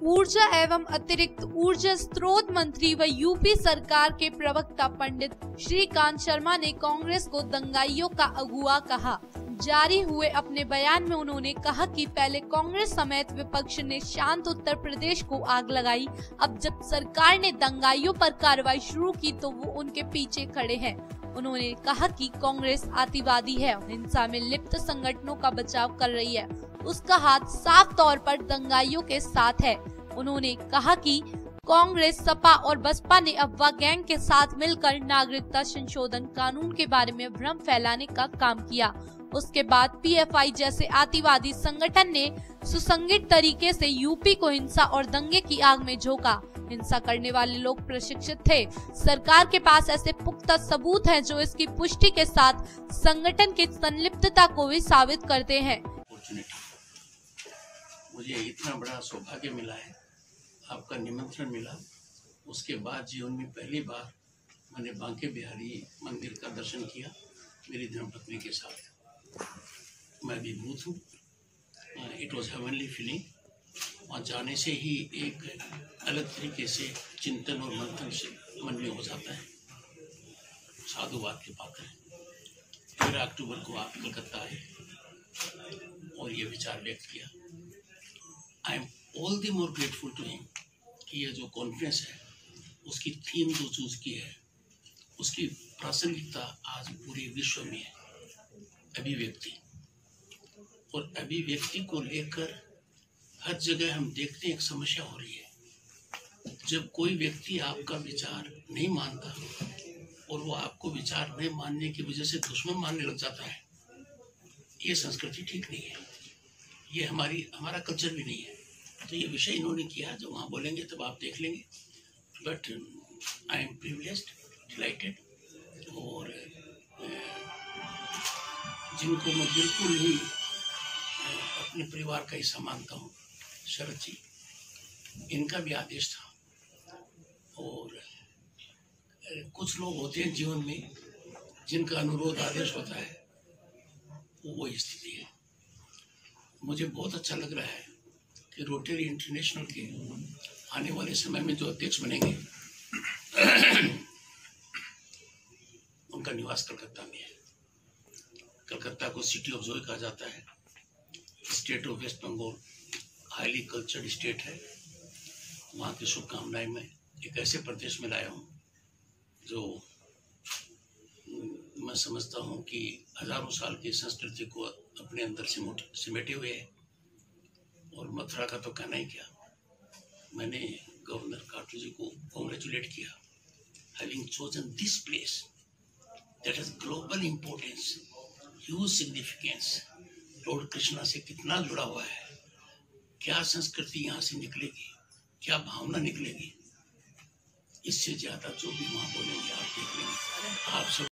ऊर्जा एवं अतिरिक्त ऊर्जा स्रोत मंत्री व यूपी सरकार के प्रवक्ता पंडित श्रीकांत शर्मा ने कांग्रेस को दंगाइयों का अगुवा कहा। जारी हुए अपने बयान में उन्होंने कहा कि पहले कांग्रेस समेत विपक्ष ने शांत उत्तर प्रदेश को आग लगाई, अब जब सरकार ने दंगाइयों पर कार्रवाई शुरू की तो वो उनके पीछे खड़े हैं। उन्होंने कहा कि कांग्रेस अतिवादी है और हिंसा में लिप्त संगठनों का बचाव कर रही है, उसका हाथ साफ तौर पर दंगाइयों के साथ है। उन्होंने कहा कि कांग्रेस, सपा और बसपा ने अफवाह गैंग के साथ मिलकर नागरिकता संशोधन कानून के बारे में भ्रम फैलाने का काम किया। उसके बाद पीएफआई जैसे अतिवादी संगठन ने सुसंगठित तरीके से यूपी को हिंसा और दंगे की आग में झोंका। हिंसा करने वाले लोग प्रशिक्षित थे। सरकार के पास ऐसे पुख्ता सबूत हैं जो इसकी पुष्टि के साथ संगठन की संलिप्तता को भी साबित करते हैं। मुझे इतना बड़ा सौभाग्य मिला है, आपका निमंत्रण मिला। उसके बाद जीवन में पहली बार मैंने बांके बिहारी मंदिर का दर्शन किया मेरी धर्मपत्नी के साथ। मैं विभूत हूँ। It was heavenly feeling. वहाँ जाने से ही एक अलग तरीके से चिंतन और मंथन से मन में हो जाता है। साधुवाद के पात्र हैं। 13 अक्टूबर को आप कलकत्ता आए और ये विचार व्यक्त किया। I am all the more grateful to him कि ये जो कॉन्फ्रेंस है उसकी थीम जो चूज की है उसकी प्रासंगिकता आज पूरे विश्व में है। अभिव्यक्ति, और अभिव्यक्ति को लेकर हर जगह हम देखते हैं एक समस्या हो रही है। जब कोई व्यक्ति आपका विचार नहीं मानता और वो आपको विचार नहीं मानने की वजह से दुश्मन मानने लग जाता है, ये संस्कृति ठीक नहीं है। ये हमारा कल्चर भी नहीं है। तो ये विषय इन्होंने किया, जब वहाँ बोलेंगे तब आप देख लेंगे। But I am privileged, delighted. और जिनको मैं बिल्कुल ही अपने परिवार का हिस्सा मानता हूँ, शरद जी, इनका भी आदेश था। और कुछ लोग होते हैं जीवन में जिनका अनुरोध आदेश होता है, वो स्थिति है। मुझे बहुत अच्छा लग रहा है कि रोटरी इंटरनेशनल के आने वाले समय में जो अध्यक्ष बनेंगे उनका निवास कलकत्ता में है। कलकत्ता को सिटी ऑफ जॉय कहा जाता है। State of west Bengal highly cultured state है। वहाँ की शुभकामनाएं मैं एक ऐसे प्रदेश में लाया हूँ जो मैं समझता हूँ कि हजारों साल की संस्कृति को अपने अंदर सिमेटे हुए है। और मथुरा का तो कहना ही क्या। मैंने गवर्नर काटू जी को कॉन्ग्रेचुलेट किया, having chosen this place that has global importance, huge significance. Lord Krishna से कितना जुड़ा हुआ है, क्या संस्कृति यहाँ से निकलेगी, क्या भावना निकलेगी। इससे ज्यादा जो भी वहाँ बोलेंगे आप देख लेंगे। आप सब